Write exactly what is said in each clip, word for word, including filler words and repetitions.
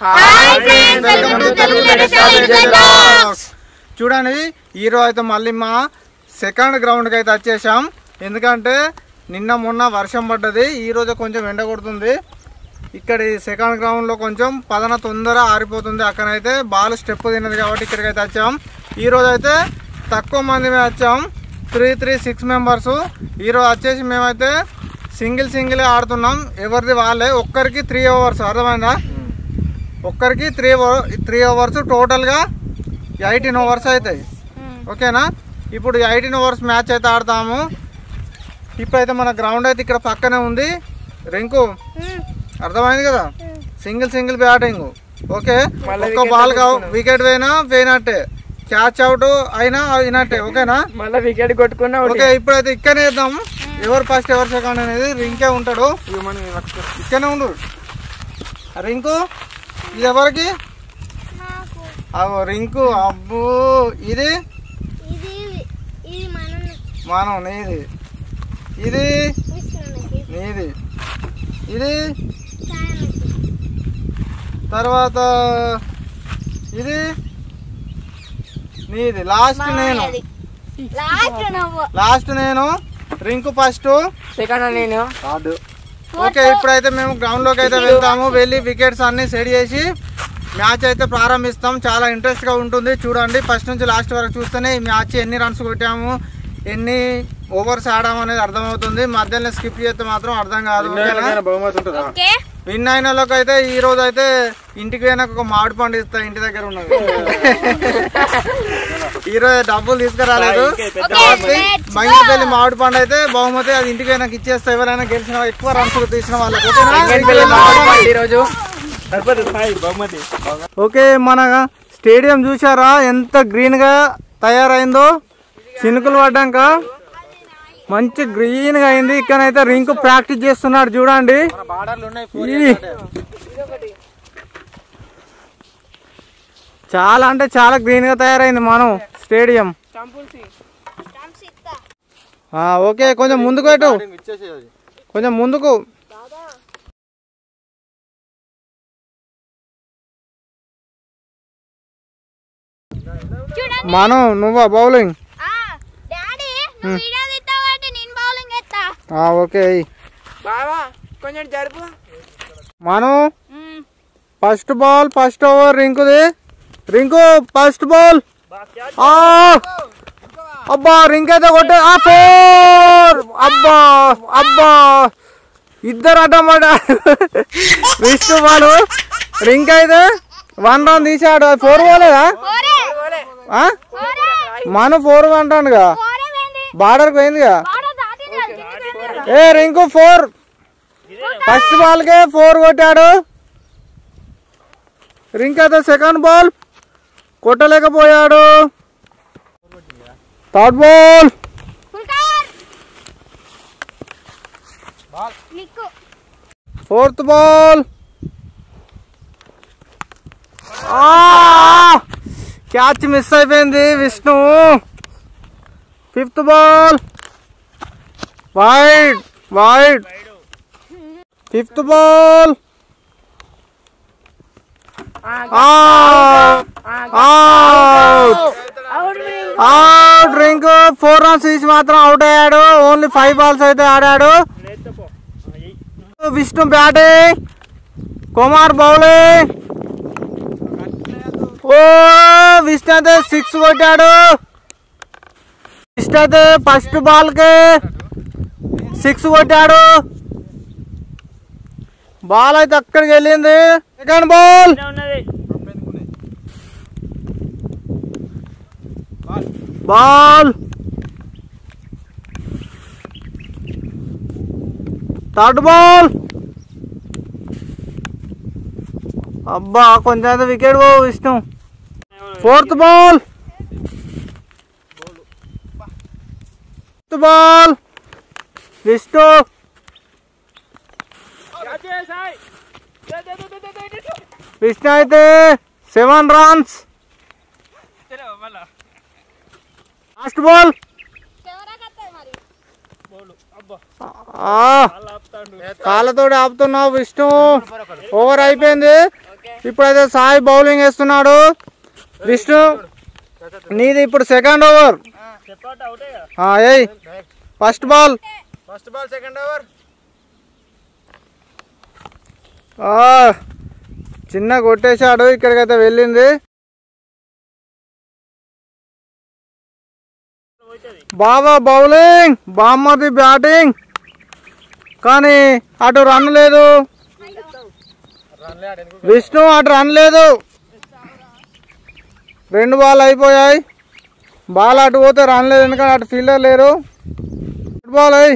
చూడండి ఈరోజు అయితే మళ్ళీ మా సెకండ్ గ్రౌండ్కి అయితే వచ్చేసాం. ఎందుకంటే నిన్న మొన్న వర్షం పడ్డది, ఈరోజు కొంచెం ఎండ కొడుతుంది. ఇక్కడ సెకండ్ గ్రౌండ్లో కొంచెం పదన తొందర ఆరిపోతుంది. అక్కడైతే బాల్ స్టెప్ తిన్నది కాబట్టి ఇక్కడికి అయితే వచ్చాం. ఈరోజు అయితే తక్కువ మంది వచ్చాం, త్రీ త్రీ సిక్స్ మెంబర్స్. ఈరోజు వచ్చేసి మేమైతే సింగిల్ సింగిల్ ఆడుతున్నాం, ఎవరిది వాళ్ళే. ఒక్కరికి త్రీ ఓవర్స్, అర్థమైందా? ఒక్కరికి త్రీ త్రీ ఓవర్స్ టోటల్గా ఎయిటీన్ ఓవర్స్ అవుతాయి. ఓకేనా? ఇప్పుడు ఎయిటీన్ ఓవర్స్ మ్యాచ్ అయితే ఆడతాము. ఇప్పుడైతే మన గ్రౌండ్ అయితే ఇక్కడ పక్కనే ఉంది. రింకు అర్థమైంది కదా? Single single batting. ఓకే, ఒక్క బాల్ వికెట్ పోయినా పోయినట్టే, క్యాచ్ అవుట్ అయినా అయినట్టే. ఓకేనా? మళ్ళీ వికెట్ కొట్టుకున్నా. ఓకే, ఇప్పుడైతే ఇక్కడనే వేద్దాం. ఎవరు ఫస్ట్ ఎవరు సెకండ్ అనేది. రింకే ఉంటాడు, ఇక్కడనే ఉండు. రింకు ఇది ఎవరికి? రింకు. అబ్బో, ఇది మనం నీది, ఇది నీది, ఇది తర్వాత ఇది నీది. లాస్ట్ నేను, లాస్ట్ నేను, రింకు ఫస్ట్, సెకండ్ నేను. ఓకే, ఇప్పుడైతే మేము గ్రౌండ్ లోకి అయితే వెళ్తాము. వెళ్ళి వికెట్స్ అన్ని సెట్ చేసి మ్యాచ్ అయితే ప్రారంభిస్తాం. చాలా ఇంట్రెస్ట్ గా ఉంటుంది. చూడండి, ఫస్ట్ నుంచి లాస్ట్ వరకు చూస్తేనే ఈ మ్యాచ్ ఎన్ని రన్స్ కొట్టాము, ఎన్ని ఓవర్స్ ఆడాము అనేది అర్థమవుతుంది. మధ్యలో స్కిప్ చేస్తే మాత్రం అర్థం కాదు. విన్ అయిన వాళ్ళకి అయితే ఈ రోజు అయితే ఇంటికి పోయినాక ఒక మామిడి పండు ఇస్తా, ఇంటి దగ్గర ఉన్నది. ఈ రోజు డబ్బులు తీసుకురాలేదు కాబట్టి మైంగిపల్లి మామిడి పండు అయితే బహుమతి, అది ఇంటికి పోయినాక ఇచ్చేస్తా. ఎవరైనా గెలిచిన ఎక్కువ రన్స్ తీసిన వాళ్ళకి. ఓకే, మన స్టేడియం చూసారా ఎంత గ్రీన్ గా తయారైందో? చినుకులు పడ్డాక మంచి గ్రీన్ గా అయింది. ఇక్కడైతే రింకు ప్రాక్టీస్ చేస్తున్నాడు చూడండి. చాలా అంటే చాలా గ్రీన్ గా తయారైంది మనం స్టేడియం. ఓకే, కొంచెం ముందుకు పెట్టు, కొంచెం ముందుకు. మనం నువ్వా బౌలింగ్? ఓకే, మనం ఫస్ట్ బాల్ ఫస్ట్ ఓవర్ రింకుది. Rinku first ball. అబ్బా, రింక్ అయితే కొట్టే ఫోర్. అబ్బా అబ్బా, ఇద్దరు అడ్డమాట. విష్ణు బాల్, రింక్ అయితే వన్ రన్ తీసాడు. ఫోర్ పోలేదా? మనం ఫోర్ అంటానుగా, బార్డర్ పోయిందిగా. ఏ రింకు ఫోర్, ఫస్ట్ బాల్ కే ఫోర్ కొట్టాడు. రింక్ అయితే సెకండ్ బాల్ కొట్టలేకపోయాడు. Third ball, fourth ball. Catch miss అయిపోయింది Vishnu. Fifth ball wide wide. Fifth ball out. Rinku four runs తీసి మాత్రం అవుట్ అయ్యాడు. ఓన్లీ ఫైవ్ బాల్స్ అయితే ఆడాడు. Vishnu batting, Kumar bowling. ఓ, విష్ణు అయితే సిక్స్ కొట్టాడు. విష్ణు అయితే ఫస్ట్ బాల్ కి సిక్స్ కొట్టాడు. బాల్ అయితే అక్కడికి వెళ్ళింది. Second ball, ball third ball. అబ్బా, కొంచెం అయితే వికెట్ పో Vishnu. Fourth ball, fifth ball Vishnu. Vishnu అయితే సెవెన్ రన్స్. లాస్ట్ బాల్, కాళ్ళతో ఆపుతున్నావు విష్ణు. ఓవర్ అయిపోయింది. ఇప్పుడైతే సాయి బౌలింగ్ వేస్తున్నాడు. విష్ణు నీది ఇప్పుడు సెకండ్ ఓవర్. ఏయ్ first ball first ball second over. చిన్న కొట్టేశాడు, ఇక్కడికైతే వెళ్ళింది. బాబా బౌలింగ్, బామ్మది బ్యాటింగ్, కానీ అటు రన్ లేదు. విష్ణు అటు రన్ లేదు. రెండు బాల్ అయిపోయాయి. బాల్ అటు పోతే రన్ లేదు, ఎందుకంటే అటు ఫీల్డర్ లేరు. బాల్ అయ్యి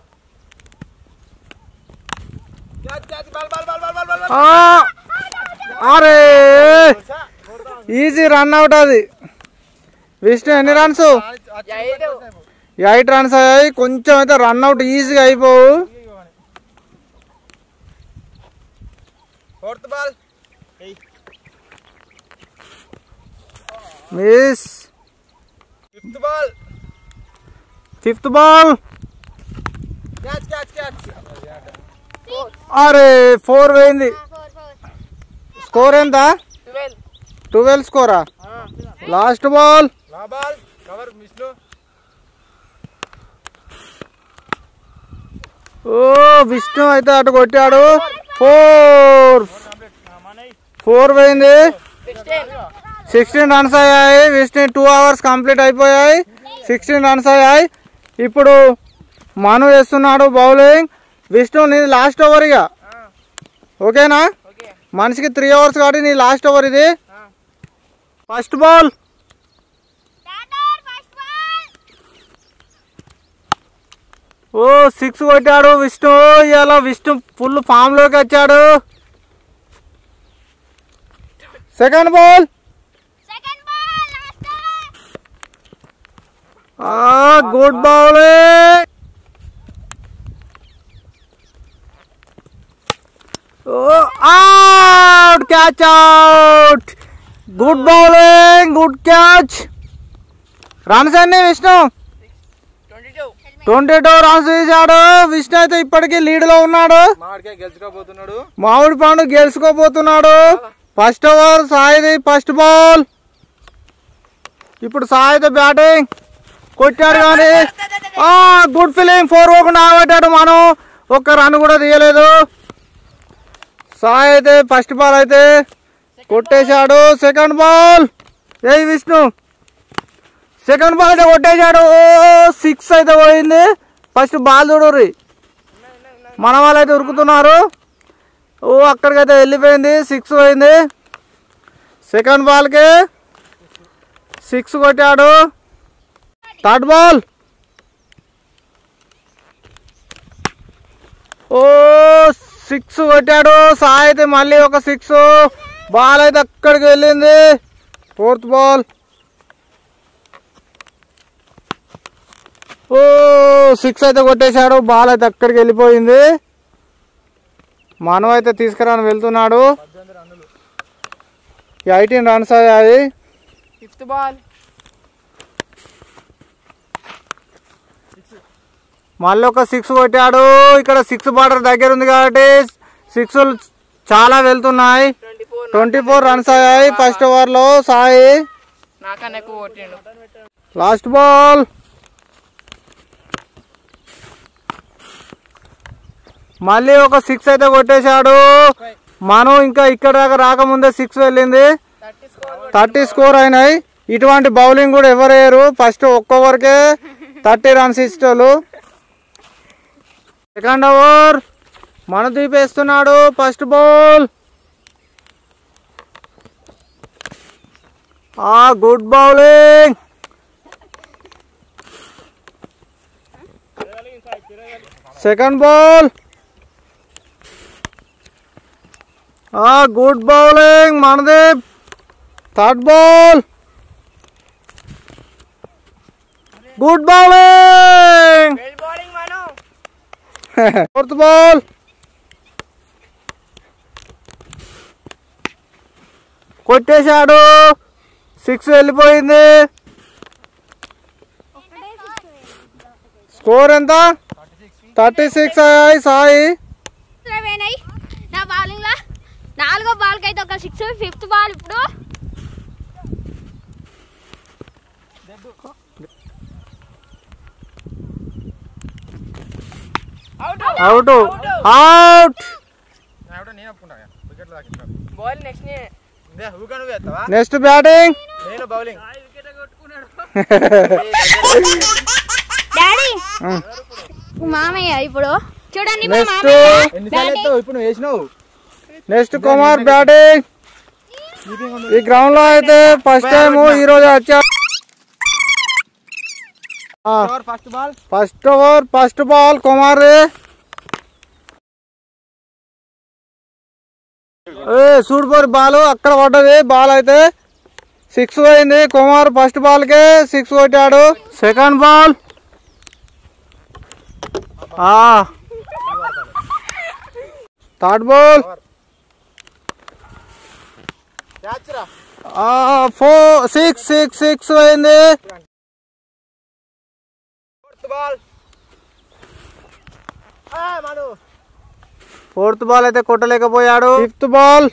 అరే ఈజీ రన్ అవుట్ అది. విష్ణు ఎన్ని రన్స్? ఎయిట్ రన్స్ అయ్యాయి. కొంచెం అయితే రన్ అవుట్ ఈజీగా అయిపోవు. Fourth ball miss. Fifth ball fifth ball catch catch catch. అరే ఫోర్ పోయింది. స్కోర్ ఎంత? ట్వెల్వ్ స్కోరా? Last ball. లా బాల్ కవర్ విష్ణు. ఓ విష్ణు అయితే అటు కొట్టాడు. ఫోర్ ఫోర్ పోయింది. సిక్స్టీన్ రన్స్ అయ్యాయి. విష్ణు టూ అవర్స్ కంప్లీట్ అయిపోయాయి. సిక్స్టీన్ రన్స్ అయ్యాయి. ఇప్పుడు మను వేస్తున్నాడు బౌలింగ్. విష్ణు నీది లాస్ట్ ఓవర్ ఇక, ఓకేనా? మనిషికి త్రీ అవర్స్ కాబట్టి నీ లాస్ట్ ఓవర్ ఇది. ఫస్ట్ బాల్ ఓ సిక్స్ కొట్టాడు విష్ణు. ఇలా విష్ణు ఫుల్ ఫామ్ లోకి వచ్చాడు. Second ball good bowling. Out, catch out. Good bowling, good catch. Runs అన్ని విష్ణు ట్వంటీ టూ రన్స్ తీశాడు. విష్ణు అయితే ఇప్పటికీ లీడ్ లో ఉన్నాడు. మామిడికాయ గెలుచుకోబోతున్నాడు. మామిడి పండు గెలుచుకోబోతున్నాడు. ఫస్ట్ ఓవర్ సాయిది. First ball. ఇప్పుడు సాయితో బ్యాటింగ్ కొట్టాడు, కానీ గుడ్ ఫీలింగ్. ఫోర్ పోకుండా ఆగబెట్టాడు. మనం ఒక్క రన్ కూడా తీయలేదు. సాయి అయితే ఫస్ట్ బాల్ అయితే కొట్టేశాడు. సెకండ్ బాల్ ఏ విష్ణు సెకండ్ బాల్ అయితే కొట్టేశాడు. సిక్స్ అయితే పోయింది. ఫస్ట్ బాల్ చూడరు, మన వాళ్ళు అయితే ఉరుకుతున్నారు. ఓ అక్కడికైతే వెళ్ళిపోయింది. సిక్స్ పోయింది. సెకండ్ బాల్కి సిక్స్ కొట్టాడు. థర్డ్ బాల్ ఓ సిక్స్ కొట్టాడు. సాయి అయితే మళ్ళీ ఒక సిక్స్. బాల్ అయితే అక్కడికి వెళ్ళింది. ఫోర్త్ బాల్ ఓ సిక్స్ అయితే కొట్టేశాడు. బాల్ అయితే అక్కడికి వెళ్ళిపోయింది. మనం అయితే తీసుకురాని వెళ్తున్నాడు. ఎయిటీన్ రన్స్ అయ్యాయి. ఫిఫ్త్ బాల్ మళ్ళీ ఒక సిక్స్ కొట్టాడు. ఇక్కడ సిక్స్ బార్డర్ దగ్గర ఉంది కాబట్టి సిక్స్ చాలా వెళ్తున్నాయి. ట్వంటీ ఫోర్ రన్స్ అయ్యాయి ఫస్ట్ ఓవర్ లో. సాయి నాకన్నా ఎక్కువ కొట్టిండు. లాస్ట్ బాల్ మళ్ళీ ఒక సిక్స్ అయితే కొట్టేశాడు. మనం ఇంకా ఇక్కడ దాకా రాకముందే సిక్స్ వెళ్ళింది. థర్టీ స్కోర్ అయినాయి. ఇటువంటి బౌలింగ్ కూడా ఎవరు వేయరు. ఫస్ట్ ఒక్క ఓవర్కే థర్టీ రన్స్ ఇస్తారు. సెకండ్ ఓవర్ మన దీపేస్తున్నాడు. ఫస్ట్ బాల్ ఆ గుడ్ బౌలింగ్. సెకండ్ బాల్ ఆ good bowling Mandeep. Third ball good bowling. Fourth ball కొట్టేశాడు. సిక్స్ వెళ్ళిపోయింది. స్కోర్ ఎంత? థర్టీ సిక్స్ అయ్యాయి. సాయి నా బౌలింగ్ లో నాలుగు నాలుగో బాల్ కి అయితే ఒక సిక్స్. ఫిఫ్త్ బాల్ ఇప్పుడు అవుట్ అవుట్. నేను ఒప్పుకుంటా వికెట్లు దాకా బాల్ నెక్స్ట్ నే ఊగా నువ్వు వేస్తావా? నెక్స్ట్ బ్యాటింగ్ నేను బౌలింగ్. డాడీ మామయ్య ఇప్పుడు చూడండి మా నెక్స్ట్ మామయ్య ఎన్నిసార్లు ఎత్తావు? ఇప్పుడు నువ్వు వేసినావు. Next Kumar batting. ఈ గ్రౌండ్ లో అయితే ఫస్ట్ టైం ఈ రోజు వచ్చా. First ball first over first ball Kumar. ఏ సూపర్ బాల్ అక్కడ పడ్డది. బాల్ అయితే సిక్స్ పోయింది. కుమార్ ఫస్ట్ బాల్ కే సిక్స్ కొట్టాడు. Second ball third ball catch రా. ఫోర్ సిక్స్ సిక్స్ సిక్స్ పోయింది. Fourth ball Manu. Fourth ball అయితే కొట్టలేకపోయాడు. Fifth ball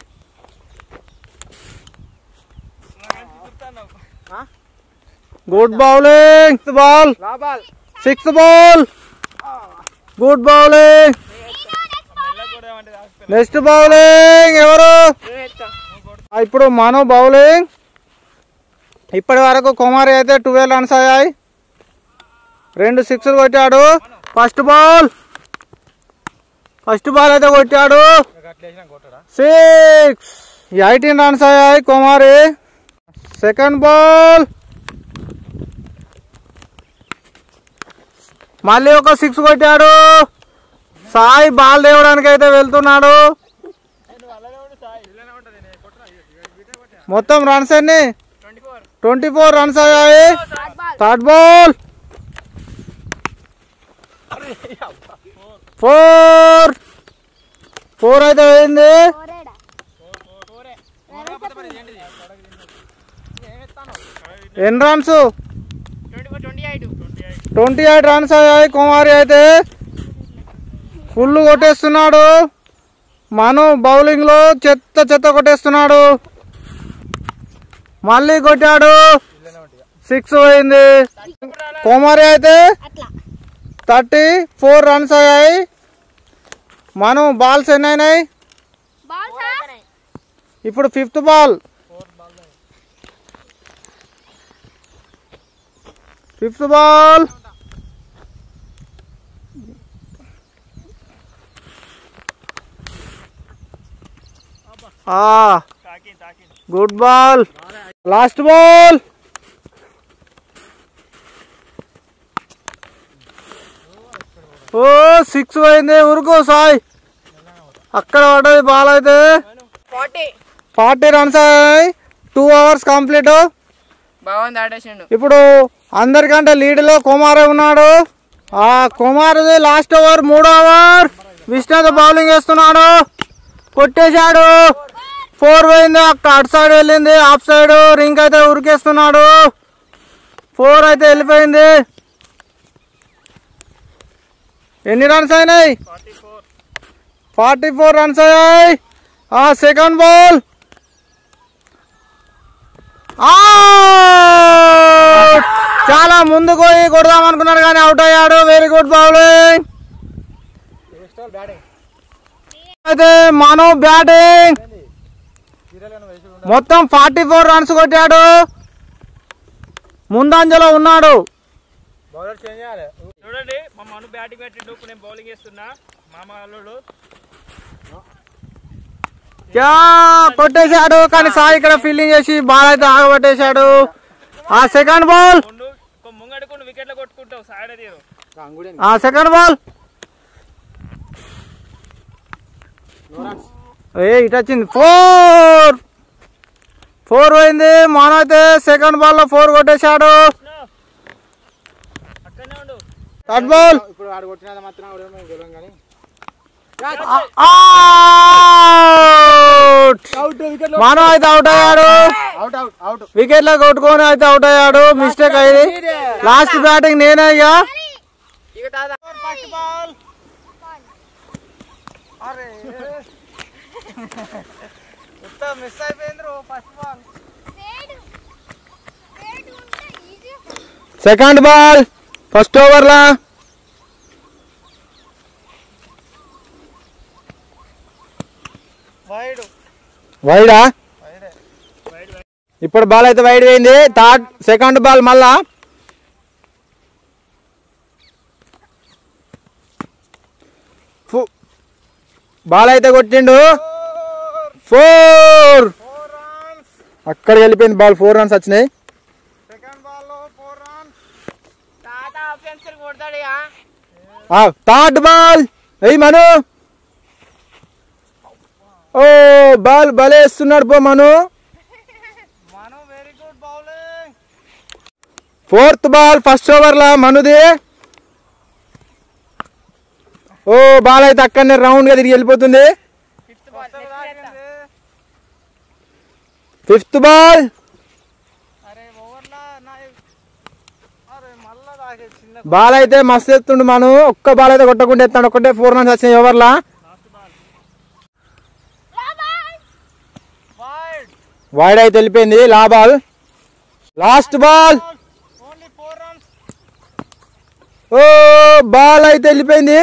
good bowling. Fifth ball లా ball sixth ball good bowling. Next bowling ఎవరు? ఇప్పుడు మను బౌలింగ్. ఇప్పటి వరకు కుమారి అయితే ట్వెల్వ్ రన్స్ అయ్యాయి. రెండు సిక్స్ కొట్టాడు. ఫస్ట్ బాల్ ఫస్ట్ బాల్ అయితే కొట్టాడు సిక్స్. ఎయిటీన్ రన్స్ అయ్యాయి కుమారి. సెకండ్ బాల్ మళ్ళీ ఒక సిక్స్ కొట్టాడు. సాయి బాల్ తేవడానికి అయితే వెళ్తున్నాడు. మొత్తం రన్స్ అన్ని ట్వంటీ ఫోర్ రన్స్ అయ్యాయి. థర్డ్ బాల్ ఫోర్ ఫోర్ అయితే అయింది. ఎన్ని రన్స్? ట్వంటీ ఎయిట్ రన్స్ అయ్యాయి. కుమారి అయితే ఫుల్ కొట్టేస్తున్నాడు. మను బౌలింగ్ లో చెత్త చెత్త కొట్టేస్తున్నాడు. మళ్ళీ కొట్టాడు. సిక్స్ పోయింది. కుమారి అయితే థర్టీ ఫోర్ రన్స్ అయ్యాయి. మను బాల్స్ ఎన్ని అయినాయి? ఇప్పుడు fifth ball fifth ball good ball. Last ball ఓ సిక్స్ పోయింది. ఉరుకు సాయి అక్కడ పడ్డది బాల్ అయితే. ఫార్టీ రన్స్ అయ్యాయి. Two overs complete. బాగుంది ఆడేసిండు. ఇప్పుడు అందరికంటే లీడ్ లో కుమారే ఉన్నాడు. ఆ కుమార్ది లాస్ట్ ఓవర్ మూడో ఓవర్ విష్ణుతో బౌలింగ్ వేస్తున్నాడు. కొట్టేశాడు. ఫోర్ పోయింది. అక్కడ అటు సైడ్ వెళ్ళింది. ఆఫ్ సైడ్ రింక్ అయితే ఉరికేస్తున్నాడు. ఫోర్ అయితే వెళ్ళిపోయింది. ఎన్ని రన్స్ అయినాయి? ఫార్టీ ఫోర్ రన్స్ అయ్యాయి. ఆ సెకండ్ బాల్ చాలా ముందుకు పోయి కొడదాం అనుకున్నాడు కానీ అవుట్ అయ్యాడు. Very good bowling. అయితే మను బ్యాటింగ్ మొత్తం ఫార్టీ ఫోర్ రన్స్ కొట్టాడు. ముందంజలో ఉన్నాడు. బౌలర్ చేంజ్ చేయాలి. చూడండి మా మను బ్యాటింగ్ పెట్టిండు. ఇప్పుడు నేను బౌలింగ్ వేస్తున్నా. మామ అల్లుడు కొట్టేశాడు కానీ సాయి ఇక్కడ ఫీల్డింగ్ చేసి బాల్ అయితే ఆగబట్టేశాడు. ఆ సెకండ్ బాల్ ముంగడుకుని వికెట్లు కొట్టుకుంటావు సాయిడ తీరు. ఆ సెకండ్ బాల్ ఏ ఇటు వచ్చింది. ఫోర్ ఫోర్ పోయింది. మన అయితే సెకండ్ బాల్ లో ఫోర్ కొట్టేశాడు. థర్డ్ బాల్ ఇప్పుడు ఆడు కొట్టినది మాత్రం గెలవం కానీ మనం అయితే అవుట్ అయ్యాడు. అవుట్ అవుట్ అవుట్ వికెట్ లో కొట్టుకొని అయితే అవుట్ అయ్యాడు. మిస్టేక్ అయింది. లాస్ట్ బ్యాటింగ్ నేనే అయ్యా. మిస్ అయిపోయింది first ball. Second ball first over లా వైడ్ వైడా వైడే. ఇప్పుడు బాల్ అయితే వైడ్ పోయింది. థర్డ్ సెకండ్ బాల్ మళ్ళా బాల్ అయితే కొట్టిండు. Four four runs. అక్కడ వెళ్ళిపోయింది బాల్. ఫోర్ రన్స్ వచ్చినాయి. సెకండ్ బాల్ లో ఫోర్ రన్స్. తాత ఆఫెన్సర్ కొడతాడు థర్డ్ బాల్ అయ్యి మను. ఓ బాల్ బలేస్తున్నాడు పో Manu. Manu very good bowling. Fourth ball first over లా మనుది. ఓ బాల్ అయితే అక్కడనే రౌండ్ గా తిరిగి వెళ్ళిపోతుంది. ఫిఫ్త్ బాల్ ఫిఫ్త్ బాల్ అరే ఓవర్లా నా అరే మళ్ళా తాగే చిన్న బాల్ అయితే మస్తు ఎత్తుండు మను. ఒక్క బాల్ అయితే కొట్టకుండా ఎత్తాడు. ఒకటే ఫోర్ రన్స్ వచ్చినాయి ఓవర్ లా. వైడ్. వైడ్ అయితే వెళ్ళిపోయింది. లా ball last ball. Only four runs. ఓ బాల్ అయితే వెళ్ళిపోయింది.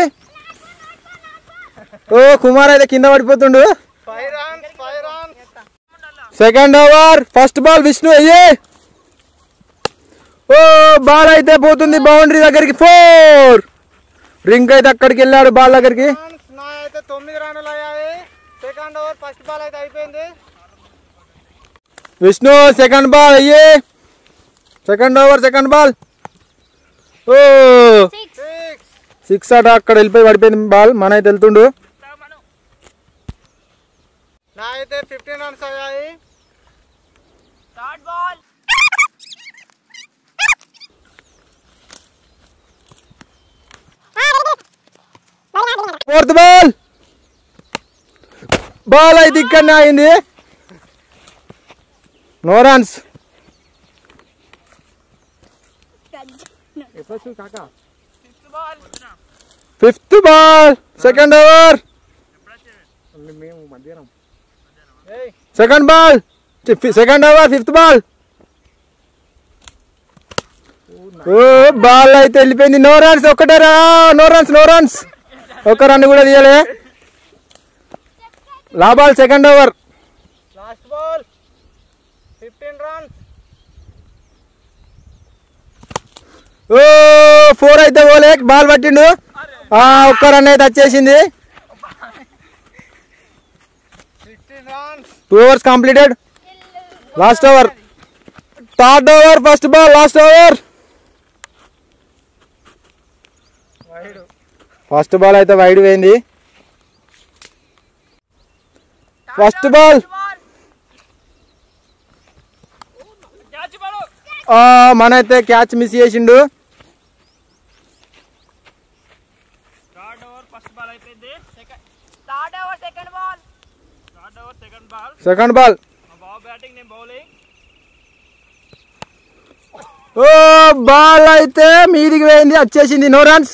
ఓ కుమార్ అయితే కింద పడిపోతుండు. Five runs. Five runs. Second over first ball Vishnu అయ్యే. ఓ బాల్ అయితే పోతుంది బౌండరీ దగ్గరికి. ఫోర్. రింగ్ అయితే అక్కడికి వెళ్ళాడు బాల్ దగ్గరికి. రన్స్. నా అయితే తొమ్మిది రన్నులు అయ్యాయి. సెకండ్ ఓవర్ ఫస్ట్ బాల్ అయితే అయిపోయింది. విష్ణు సెకండ్ బాల్ అయ్యే. Second over second ball. ఓ సిక్స్. సిక్స్ అట అక్కడ వెళ్ళిపోయి పడిపోయింది బాల్. మన అయితే వెళ్తుండు. నా అయితే ఫిఫ్టీన్ రన్స్ అయ్యాయి. Third ball fourth ball. Ball అయితే ఇక్కడనే అయింది. No runs. Fifth ball fifth ball second over. Second ball second over fifth ball. ఓ బాల్ అయితే వెళ్ళిపోయింది. No runs. ఒకటే రా. No runs. No runs. ఒక రన్ కూడా తీయలే. లా ball second over. Last ball fifteen runs. ఓ ఫోర్ అయితే పోలే. బాల్ పట్టిండు. ఆ ఒక్క రన్ అయితే వచ్చేసింది. Sixteen runs. Two overs completed. Last over third over first ball last over. Wide. First ball అయితే వైడ్ పోయింది. ఫస్ట్ బాల్ క్యాచ్ బాల్ మన అయితే క్యాచ్ మిస్ చేసిండు. థర్డ్ ఓవర్ ఫస్ట్ బాల్ అయిపోయింది. Second third over second ball third over second ball. Second ball. మా బాబు batting నేను bowling. ఓ బాల్ అయితే మీదికి పోయింది. వచ్చేసింది. No runs.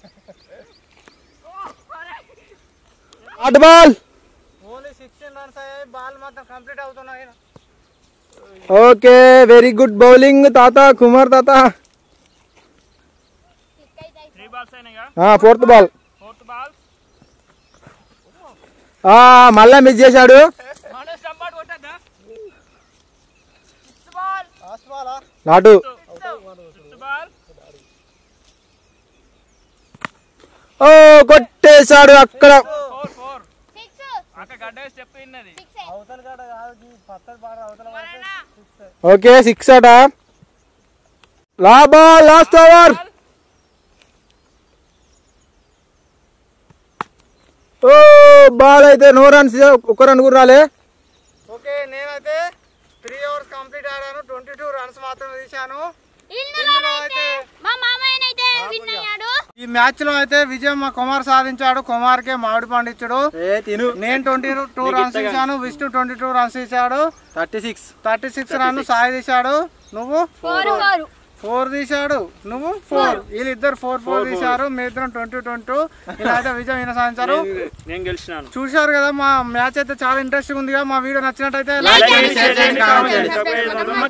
థర్డ్ బాల్. ఓన్లీ సిక్స్టీన్ రన్స్ అయ్యాయి. బాల్ మాత్రం కంప్లీట్ అవుతున్నాయి. ఓకే వెరీ గుడ్ బౌలింగ్ తాత కుమార్ తాత. Three balls అయినాయిగా. Fourth ball. Fourth ball మళ్ళా మిస్ చేశాడు. మన స్టంప్ కొట్టద్దా. Fifth ball last ball. నాటు. ఫిఫ్త్ బాల్ ఓ కొట్టేశాడు అక్కడ. ఫోర్ ఫోర్ అక్క గడ్డ స్టెప్ ఇన్నది. అవతల కాడ కాదు ఈ పత్తర్ బాల్ అవతల పడితే సిక్స్. ఓకే సిక్స్ అట. లా బాల్ లాస్ట్ ఓవర్. ఓ బాల్ అయితే నో రన్స్. ఒక రన్ కూడా రాలే. ఓకే నేనైతే త్రీ అవర్స్ కంప్లీట్ ఆడాను. ట్వంటీ టూ రన్స్ మాత్రం తీశాను. ఇందులో అయితే మా మామయ్యనైతే విన్ అయ్యాడు. ఈ మ్యాచ్ లో అయితే విజయం మా కుమార్ సాధించాడు. కుమార్ కే మామిడి పండించాడు. తిను నేను ట్వంటీ టూ రన్స్ తీశాను. విష్ణు ట్వంటీ టూ రన్స్ తీశాడు. Thirty six. Thirty six run Sai తీశాడు. నువ్వు ఫోర్ ఫోర్ ఫోర్ తీశాడు నువ్వు ఫోర్ వీళ్ళిద్దరు ఫోర్ ఫోర్ తీశారు మీ ఇద్దరం ట్వంటీ ట్వంటీ ఇలా అయితే విజయం ఈయన సాధించారు. నేను గెలిచినాను. చూశారు కదా మా మ్యాచ్ అయితే చాలా ఇంట్రెస్టింగ్ ఉందిగా. మా వీడియో నచ్చినట్టయితే లైక్ చేయండి, షేర్ చేయండి, కామెంట్ చేయండి.